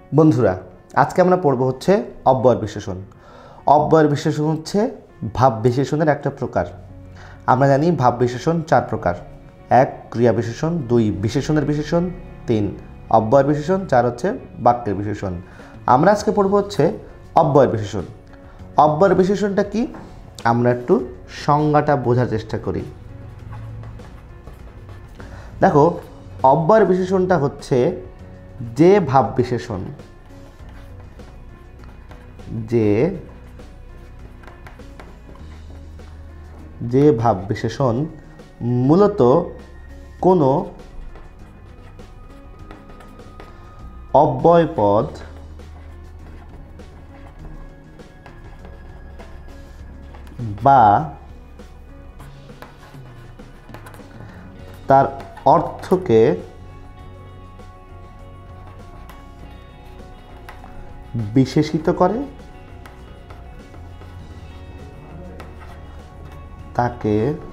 বন্ধুরা, আজকে আমরা পড়ব হচ্ছে অব্যয়ের বিশেষণ। অব্যয়ের বিশেষণ হচ্ছে ভাব বিশেষণের একটা প্রকার। আমরা জানি ভাব বিশেষণ 4 প্রকার। 1 ক্রিয়া বিশেষণ, 2 বিশেষণের বিশেষণ, 3 অব্যয়ের বিশেষণ, 4 হচ্ছে বাক্যের বিশেষণ। আমরা আজকে পড়ব হচ্ছে অব্যয়ের বিশেষণ। অব্যয়ের বিশেষণটা কি আমরা একটু সংজ্ঞাটা বোঝার চেষ্টা করি। দেখো, অব্যয়ের বিশেষণটা হচ্ছে যে ভাব বিশেষণ যে ভাব বিশেষণ মূলত কোনো অব্যয় পদ বা তার অর্থকে বিশেষিত করে তাকে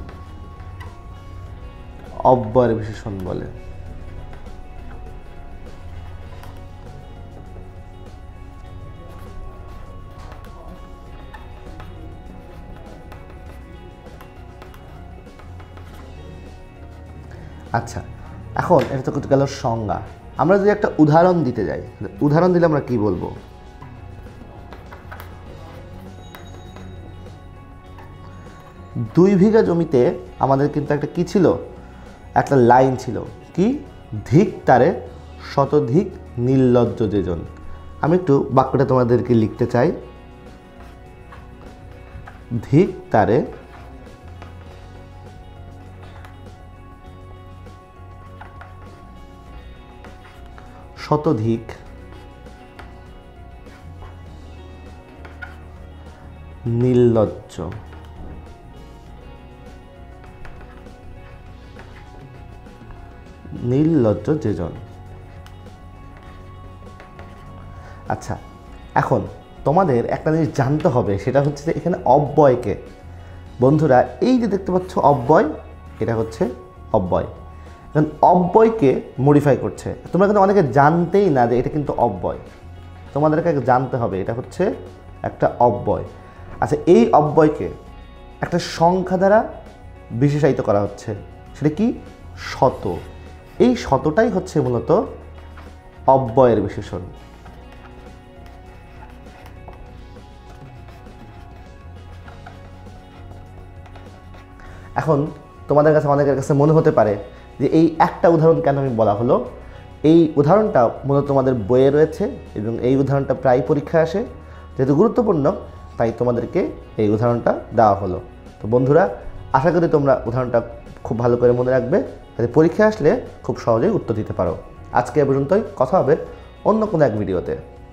অব্যয়ের বিশেষণ বলে। আচ্ছা, এখন এটা তো গেল সংজ্ঞা। আমরা যদি একটা উদাহরণ দিতে যাই, উদাহরণ দিলে আমরা কি বলবো? 2 বিঘা জমিতে আমাদের কিন্তু একটা কি ছিল, একটা লাইন ছিল, কি ধিক তারে শতধিক নির্লজ্জ যেজন। আমি একটু বাক্যটা তোমাদেরকে লিখতে চাই। ধিক তারে শতধিক নির্লজ্জ যেজন। আচ্ছা, এখন তোমাদের একটা জিনিস জানতে হবে, সেটা হচ্ছে যে এখানে অব্যয়কে, বন্ধুরা এই যে দেখতে পাচ্ছ অব্যয়, এটা হচ্ছে অব্যয়। এখন অব্যয়কে মডিফাই করছে। তোমরা কিন্তু অনেকে জানতেই না যে এটা কিন্তু অব্যয়। তোমাদেরকে জানতে হবে এটা হচ্ছে একটা অব্যয়। আচ্ছা, এই অব্যয়কে একটা সংখ্যা দ্বারা বিশেষায়িত করা হচ্ছে, সেটা কি শত। এই শতটাই হচ্ছে মূলত অব্যয়ের বিশেষণ। এখন তোমাদের কাছে অনেকের কাছে মনে হতে পারে যে এই একটা উদাহরণ কেন আমি বলা হলো। এই উদাহরণটা মূলত তোমাদের বইয়ে রয়েছে এবং এই উদাহরণটা প্রায় পরীক্ষায় আসে। যেহেতু গুরুত্বপূর্ণ, তাই তোমাদেরকে এই উদাহরণটা দেওয়া হলো। তো বন্ধুরা, আশা করি তোমরা উদাহরণটা খুব ভালো করে মনে রাখবে, যাতে পরীক্ষায় আসলে খুব সহজেই উত্তর দিতে পারো। আজকে এ পর্যন্তই, কথা হবে অন্য কোনো এক ভিডিওতে।